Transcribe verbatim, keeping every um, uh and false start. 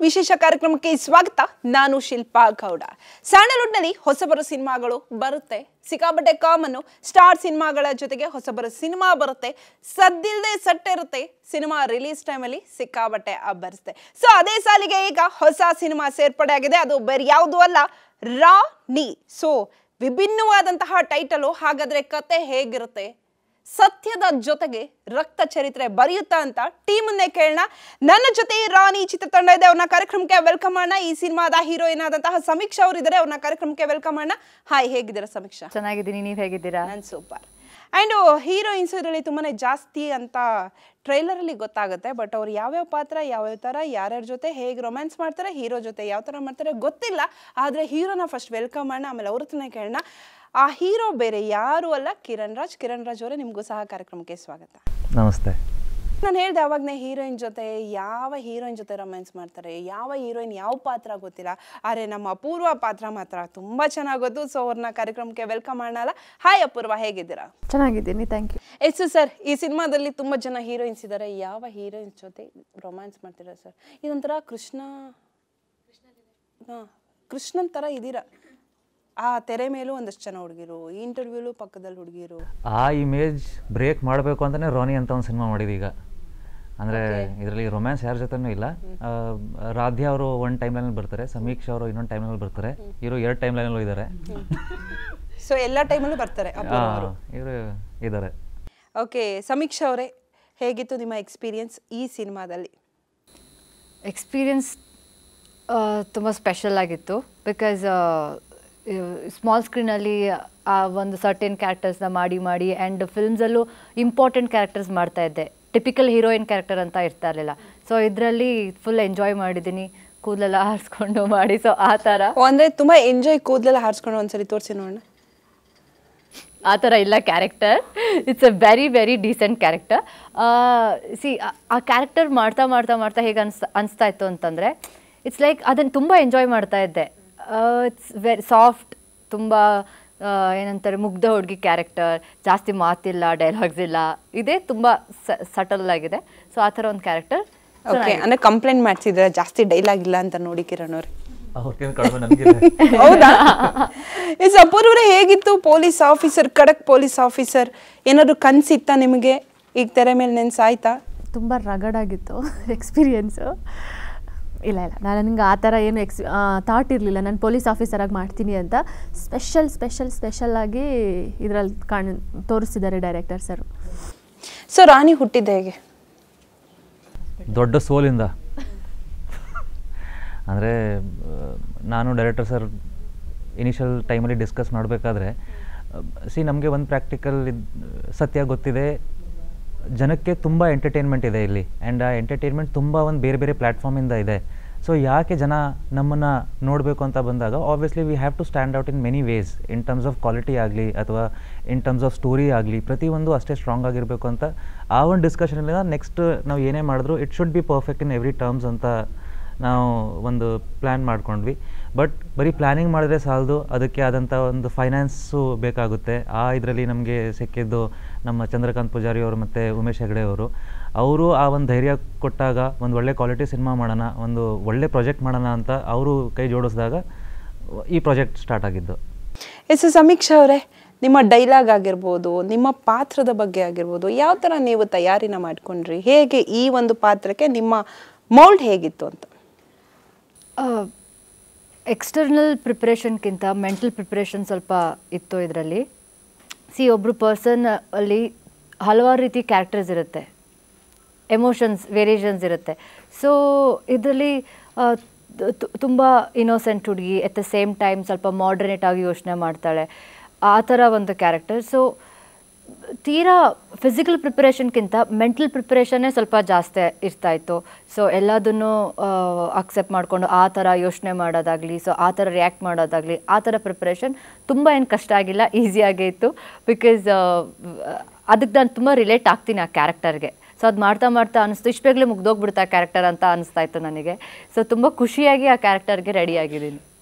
ವಿಶೇಷ ಕಾರ್ಯಕ್ರಮಕ್ಕೆ ಸ್ವಾಗತ. ನಾನು ಶಿಲ್ಪಾ ಗೌಡ. ಸ್ಯಾಂಡಲ್ವುಡ್ನಲ್ಲಿ ಹೊಸಬರ ಸಿನಿಮಾಗಳು ಬರುತ್ತೆ, ಸಿಕ್ಕಾಪಟ್ಟೆ ಕಾಮನ್ನು. ಸ್ಟಾರ್ ಸಿನಿಮಾಗಳ ಜೊತೆಗೆ ಹೊಸಬರ ಸಿನಿಮಾ ಬರುತ್ತೆ, ಸದ್ದಿಲ್ಲದೆ ಸಟ್ಟೆ ಇರುತ್ತೆ. ಸಿನಿಮಾ ರಿಲೀಸ್ ಟೈಮಲ್ಲಿ ಸಿಕ್ಕಾಪಟ್ಟೆ ಅಬ್ಬರಿಸುತ್ತೆ. ಸೊ ಅದೇ ಸಾಲಿಗೆ ಈಗ ಹೊಸ ಸಿನಿಮಾ ಸೇರ್ಪಡೆ ಆಗಿದೆ. ಅದು ಬೇರೆ ಯಾವುದೂ ಅಲ್ಲ, ರಾಣಿ. So ವಿಭಿನ್ನವಾದಂತಹ title. ಹಾಗಾದ್ರೆ ಕತೆ ಹೇಗಿರುತ್ತೆ? ಸತ್ಯದ ಜೊತೆಗೆ ರಕ್ತ ಚರಿತ್ರೆ ಬರೆಯುತ್ತಾ ಅಂತ ಟೀಮನ್ನೇ ಕೇಳೋಣ. ನನ್ನ ಜೊತೆ ರಾಣಿ ಚಿತ್ರತಂಡ ಇದೆ, ಅವ್ರನ್ನ ಕಾರ್ಯಕ್ರಮಕ್ಕೆ ವೆಲ್ಕಮ್ ಮಾಡೋಣ. ಈ ಸಿನಿಮಾದ ಹೀರೋಯಿನ್ ಆದಂತಹ ಸಮೀಕ್ಷಾ ಅವರು ಇದ್ದಾರೆ, ಅವ್ರನ್ನ ಕಾರ್ಯಕ್ರಮಕ್ಕೆ ವೆಲ್ಕಮ್ ಮಾಡೋಣ. ಹಾಯ್, ಹೇಗಿದ್ದೀರಾ ಸಮೀಕ್ಷಾ? ಚೆನ್ನಾಗಿದ್ದೀನಿ, ನೀವು ಹೇಗಿದ್ದೀರಾ? ನಾನು ಸೂಪರ್. ಆ್ಯಂಡ್ ಹೀರೋಯಿನ್ಸ್ ಇದರಲ್ಲಿ ತುಂಬಾ ಜಾಸ್ತಿ ಅಂತ ಟ್ರೈಲರಲ್ಲಿ ಗೊತ್ತಾಗುತ್ತೆ, ಬಟ್ ಅವ್ರು ಯಾವ್ಯಾವ ಪಾತ್ರ, ಯಾವ್ಯಾವ ಥರ, ಯಾರ್ಯಾರ ಜೊತೆ ಹೇಗೆ ರೊಮ್ಯಾನ್ಸ್ ಮಾಡ್ತಾರೆ, ಹೀರೋ ಜೊತೆ ಯಾವ ಥರ ಮಾಡ್ತಾರೆ ಗೊತ್ತಿಲ್ಲ. ಆದರೆ ಹೀರೋನ ಫಸ್ಟ್ ವೆಲ್ಕಮ್ ಮಾಡೋಣ, ಆಮೇಲೆ ಅವ್ರ ಹತ್ರನೇ ಕೇಳೋಣ. ಆ ಹೀರೋ ಬೇರೆ ಯಾರು ಅಲ್ಲ, ಕಿರಣ್ ರಾಜ್. ಕಿರಣ್ ರಾಜ್ ಅವರೇ, ನಿಮಗೂ ಸಹ ಕಾರ್ಯಕ್ರಮಕ್ಕೆ ಸ್ವಾಗತ. ನಮಸ್ತೆ. ನಾನು ಹೇಳ್ದೆ ಅವಾಗನೇ, ಹೀರೋಯಿನ್ ಜೊತೆ ಯಾವ ಹೀರೋಯಿನ್ ಜೊತೆ ರೊಮ್ಯಾನ್ಸ್ ಮಾಡ್ತಾರೆ, ಯಾವ ಹೀರೋಯಿನ್ ಯಾವ ಪಾತ್ರ ಗೊತ್ತಿಲ್ಲ. ಆದರೆ ನಮ್ಮ ಅಪೂರ್ವ ಪಾತ್ರ ಮಾತ್ರ ತುಂಬ ಚೆನ್ನಾಗಿ ಗೊತ್ತು. ಸೊ ಅವ್ರನ್ನ ಕಾರ್ಯಕ್ರಮಕ್ಕೆ ವೆಲ್ಕಮ್ ಮಾಡೋಣ. ಹಾಯ್ ಅಪೂರ್ವ, ಹೇಗಿದ್ದೀರಾ? ಚೆನ್ನಾಗಿದ್ದೀನಿ, ಥ್ಯಾಂಕ್ ಯು. ಎಸ್ ಸರ್, ಈ ಸಿನಿಮಾದಲ್ಲಿ ತುಂಬ ಜನ ಹೀರೋಯಿನ್ಸ್ ಇದ್ದಾರೆ. ಯಾವ ಹೀರೋಯಿನ್ಸ್ ಜೊತೆ ರೊಮ್ಯಾನ್ಸ್ ಮಾಡ್ತೀರಾ ಸರ್? ಇದೊಂಥರ ಕೃಷ್ಣ ಹಾಂ ಕೃಷ್ಣನ್ ಥರ ಇದ್ದೀರಾ. ಆ ತೆರೆ ಮೇಲೂ ಒಂದಷ್ಟು ಜನ ಹುಡುಗಿರು, ಈ ಇಂಟರ್ವ್ಯೂಲು ಪಕ್ಕದಲ್ಲಿ ಹುಡುಗಿರು. ಆ ಇಮೇಜ್ ಬ್ರೇಕ್ ಮಾಡಬೇಕು ಅಂತಲೇ ರಾಣಿ ಅಂತ ಒಂದು ಸಿನಿಮಾ ಮಾಡಿದ್ದು ಈಗ. ಅಂದರೆ ಇದರಲ್ಲಿ ರೊಮ್ಯಾನ್ಸ್ ಯಾರ ಜೊತೆನೂ ಇಲ್ಲ. ರಾಧ್ಯ ಅವರು ಒಂದು ಟೈಮ್ ಲೈನಲ್ಲಿ ಬರ್ತಾರೆ, ಸಮೀಕ್ಷಾ ಅವರು ಇನ್ನೊಂದು ಟೈಮ್ ಲೈನಲ್ಲಿ ಬರ್ತಾರೆ, ಇವರು ಎರಡು ಟೈಮ್ ಲೈನಲ್ಲೂ ಇದ್ದಾರೆ. ಸೊ ಎಲ್ಲ ಟೈಮಲ್ಲೂ ಬರ್ತಾರೆ ಇವರು ಇದ್ದಾರೆ. ಓಕೆ, ಸಮೀಕ್ಷಾ ಅವರೇ, ಹೇಗಿತ್ತು ನಿಮ್ಮ ಎಕ್ಸ್ಪೀರಿಯನ್ಸ್ ಈ ಸಿನಿಮಾದಲ್ಲಿ? ಎಕ್ಸ್ಪೀರಿಯನ್ಸ್ ತುಂಬ ಸ್ಪೆಷಲ್ ಆಗಿತ್ತು. ಬಿಕಾಸ್ ಸ್ಮಾಲ್ ಸ್ಕ್ರೀನಲ್ಲಿ ಆ ಒಂದು ಸರ್ಟೆನ್ ಕ್ಯಾರೆಕ್ಟರ್ಸ್ನ ಮಾಡಿ ಮಾಡಿ ಆ್ಯಂಡ್ ಫಿಲ್ಮ್ಸಲ್ಲೂ ಇಂಪಾರ್ಟೆಂಟ್ ಕ್ಯಾರೆಕ್ಟರ್ಸ್ ಮಾಡ್ತಾಯಿದ್ದೆ. ಟಿಪಿಕಲ್ ಹೀರೋಯಿನ್ ಕ್ಯಾರೆಕ್ಟರ್ ಅಂತ ಇರ್ತಾ ಇರಲಿಲ್ಲ. ಸೊ ಇದರಲ್ಲಿ ಫುಲ್ ಎಂಜಾಯ್ ಮಾಡಿದ್ದೀನಿ, ಕೂದಲೆಲ್ಲ ಹಾರಿಸ್ಕೊಂಡು ಮಾಡಿ. ಸೊ ಆ ಥರ ಅಂದರೆ ತುಂಬ ಎಂಜಾಯ್, ಕೂದಲೆಲ್ಲ ಹಾರಿಸ್ಕೊಂಡು ಒಂದ್ಸರಿ ತೋರಿಸಿ ನೋಡೋಣ. ಆ ಥರ ಇಲ್ಲ character. It's a very very decent character. See ಆ ಕ್ಯಾರೆಕ್ಟರ್ ಮಾಡ್ತಾ ಮಾಡ್ತಾ ಮಾಡ್ತಾ ಹೇಗೆ ಅನ್ಸ್ ಅನಿಸ್ತಾ ಇತ್ತು ಅಂತಂದರೆ, ಇಟ್ಸ್ ಲೈಕ್ ಅದನ್ನು ತುಂಬ ಎಂಜಾಯ್ ಮಾಡ್ತಾ ಇದ್ದೆ. ಇಟ್ಸ್ ವೆರಿ ಸಾಫ್ಟ್, ತುಂಬ ಏನಂತಾರೆ ಮುಗ್ಧ ಹುಡುಗಿ ಕ್ಯಾರೆಕ್ಟರ್, ಜಾಸ್ತಿ ಮಾತಿಲ್ಲ, ಡೈಲಾಗ್ಸ್ ಇಲ್ಲ, ಇದೇ ತುಂಬ ಸಟಲ್ ಆಗಿದೆ. ಸೊ ಆ ಥರ ಒಂದು ಕ್ಯಾರೆಕ್ಟರ್. ಓಕೆ, ಅಂದರೆ ಕಂಪ್ಲೇಂಟ್ ಮಾಡ್ತಿದ್ರೆ ಜಾಸ್ತಿ ಡೈಲಾಗ್ ಇಲ್ಲ ಅಂತ ನೋಡಿ ಕಿರಣ್ ಅವ್ರೆ. ಹೌದಾ? ಎಸ್ ಅಪೂರ್ವರೇ, ಹೇಗಿತ್ತು ಪೊಲೀಸ್ ಆಫೀಸರ್, ಖಡಕ್ ಪೊಲೀಸ್ ಆಫೀಸರ್? ಏನಾದ್ರು ಕನ್ಸಿತ್ತ ನಿಮಗೆ ಈಗ ತೆರೆ ಮೇಲೆ ನೆನ್ಸಾಯ್ತಾ? ತುಂಬ ರಗಡಾಗಿತ್ತು ಎಕ್ಸ್ಪೀರಿಯೆನ್ಸು. ಇಲ್ಲ ಇಲ್ಲ ನಾನು ನನಗೆ ಆ ಥರ ಏನು ಎಕ್ಸ್ ಥಾಟ್ ಇರಲಿಲ್ಲ, ನಾನು ಪೊಲೀಸ್ ಆಫೀಸರಾಗಿ ಮಾಡ್ತೀನಿ ಅಂತ. ಸ್ಪೆಷಲ್ ಸ್ಪೆಷಲ್ ಸ್ಪೆಷಲ್ಲಾಗಿ ಇದರಲ್ಲಿ ಕಾಣ್ ತೋರಿಸ್ತಿದ್ದಾರೆ ಡೈರೆಕ್ಟರ್ ಸರ್. ಸೊ ರಾಣಿ ಹುಟ್ಟಿದ್ದೆ ಹೇಗೆ? ದೊಡ್ಡ ಸೋಲಿಂದ. ಅಂದರೆ ನಾನು ಡೈರೆಕ್ಟರ್ ಸರ್ ಇನಿಷಿಯಲ್ ಟೈಮಲ್ಲಿ ಡಿಸ್ಕಸ್ ಮಾಡಬೇಕಾದ್ರೆ, ಸಿ ನಮಗೆ ಒಂದು ಪ್ರಾಕ್ಟಿಕಲ್ ಸತ್ಯ ಗೊತ್ತಿದೆ, ಜನಕ್ಕೆ ತುಂಬ ಎಂಟರ್ಟೈನ್ಮೆಂಟ್ ಇದೆ ಇಲ್ಲಿ. ಆ್ಯಂಡ್ ಆ ಎಂಟರ್ಟೈನ್ಮೆಂಟ್ ತುಂಬ ಒಂದು ಬೇರೆ ಬೇರೆ ಪ್ಲ್ಯಾಟ್ಫಾರ್ಮಿಂದ ಇದೆ. ಸೊ ಯಾಕೆ ಜನ ನಮ್ಮನ್ನು ನೋಡಬೇಕು ಅಂತ ಬಂದಾಗ obviously we have to stand out in many ways, in terms of quality ಆಗಲಿ ಅಥವಾ ಇನ್ ಟರ್ಮ್ಸ್ ಆಫ್ ಸ್ಟೋರಿ ಆಗಲಿ, ಪ್ರತಿಯೊಂದು ಅಷ್ಟೇ ಸ್ಟ್ರಾಂಗ್ ಆಗಿರಬೇಕು ಅಂತ ಆ ಒಂದು ಡಿಸ್ಕಷನಿಂದ ನೆಕ್ಸ್ಟ್ ನಾವು ಏನೇ ಮಾಡಿದ್ರು it should be perfect in every terms ಅಂತ ನಾವು ಒಂದು ಪ್ಲ್ಯಾನ್ ಮಾಡ್ಕೊಂಡ್ವಿ. ಬಟ್ ಬರೀ ಪ್ಲ್ಯಾನಿಂಗ್ ಮಾಡಿದ್ರೆ ಸಾಲದು, ಅದಕ್ಕೆ ಆದಂಥ ಒಂದು ಫೈನಾನ್ಸು ಬೇಕಾಗುತ್ತೆ. ಆ ಇದರಲ್ಲಿ ನಮಗೆ ಸಿಕ್ಕಿದ್ದು ನಮ್ಮ ಚಂದ್ರಕಾಂತ್ ಪೂಜಾರಿ ಅವರು ಮತ್ತು ಉಮೇಶ್ ಹೆಗಡೆ ಅವರು. ಅವರು ಆ ಒಂದು ಧೈರ್ಯ ಕೊಟ್ಟಾಗ, ಒಂದು ಒಳ್ಳೆ ಕ್ವಾಲಿಟಿ ಸಿನಿಮಾ ಮಾಡೋಣ, ಒಂದು ಒಳ್ಳೆ ಪ್ರಾಜೆಕ್ಟ್ ಮಾಡೋಣ ಅಂತ ಅವರು ಕೈ ಜೋಡಿಸಿದಾಗ ಈ ಪ್ರಾಜೆಕ್ಟ್ ಸ್ಟಾರ್ಟ್ ಆಗಿದ್ದು. ಎಸ್ ಸಮೀಕ್ಷಾ ಅವರೇ, ನಿಮ್ಮ ಡೈಲಾಗ್ ಆಗಿರ್ಬೋದು, ನಿಮ್ಮ ಪಾತ್ರದ ಬಗ್ಗೆ ಆಗಿರ್ಬೋದು, ಯಾವ ಥರ ನೀವು ತಯಾರಿನ ಮಾಡ್ಕೊಂಡ್ರಿ? ಹೇಗೆ ಈ ಒಂದು ಪಾತ್ರಕ್ಕೆ ನಿಮ್ಮ ಮೌಲ್ಡ್ ಹೇಗಿತ್ತು ಅಂತ? ಎಕ್ಸ್ಟರ್ನಲ್ ಪ್ರಿಪ್ರೇಷನ್ಗಿಂತ ಮೆಂಟಲ್ ಪ್ರಿಪ್ರೇಷನ್ ಸ್ವಲ್ಪ ಇತ್ತು ಇದರಲ್ಲಿ. ಸಿ ಒಬ್ಬರು ಪರ್ಸನ್ ಅಲ್ಲಿ ಹಲವಾರು ರೀತಿ ಕ್ಯಾರೆಕ್ಟರ್ಸ್ ಇರುತ್ತೆ, ಎಮೋಷನ್ಸ್ ವೇರಿಯೇಷನ್ಸ್ ಇರುತ್ತೆ. ಸೊ ಇದರಲ್ಲಿ ತುಂಬ ಇನ್ನೋಸೆಂಟ್ ಹುಡುಗಿ, ಎಟ್ ದ ಸೇಮ್ ಟೈಮ್ ಸ್ವಲ್ಪ ಮಾಡ್ರನೇಟ್ ಆಗಿ ಯೋಚನೆ ಮಾಡ್ತಾಳೆ, ಆ ಥರ ಒಂದು ಕ್ಯಾರೆಕ್ಟರ್. ಸೊ ತೀರಾ ಫಿಸಿಕಲ್ ಪ್ರಿಪ್ರೇಷನ್ಗಿಂತ ಮೆಂಟಲ್ ಪ್ರಿಪ್ರೇಷನ್ನೇ ಸ್ವಲ್ಪ ಜಾಸ್ತಿ ಇರ್ತಾಯಿತ್ತು. ಸೊ ಎಲ್ಲದನ್ನು ಅಕ್ಸೆಪ್ಟ್ ಮಾಡಿಕೊಂಡು ಆ ಥರ ಯೋಚನೆ ಮಾಡೋದಾಗಲಿ, ಸೊ ಆ ಥರ ರಿಯಾಕ್ಟ್ ಮಾಡೋದಾಗಲಿ, ಆ ಥರ ಪ್ರಿಪ್ರೇಷನ್ ತುಂಬ ಏನು ಕಷ್ಟ ಆಗಿಲ್ಲ, ಈಸಿಯಾಗೇ ಇತ್ತು. ಬಿಕಾಸ್ ಅದಕ್ಕೆ ನಾನು ತುಂಬ ರಿಲೇಟ್ ಆಗ್ತೀನಿ ಆ ಕ್ಯಾರೆಕ್ಟರ್ಗೆ. ಸೊ ಅದು ಮಾಡ್ತಾ ಮಾಡ್ತಾ ಅನಿಸ್ತು, ಇಷ್ಟು ಬೇಗಲೇ ಮುಗ್ದೋಗ್ಬಿಡ್ತಾ ಕ್ಯಾರೆಕ್ಟರ್ ಅಂತ ಅನಿಸ್ತಾ ಇತ್ತು ನನಗೆ. ಸೊ ತುಂಬ ಖುಷಿಯಾಗಿ ಆ ಕ್ಯಾರೆಕ್ಟರ್ಗೆ ರೆಡಿ ಆಗಿದ್ದೀನಿ.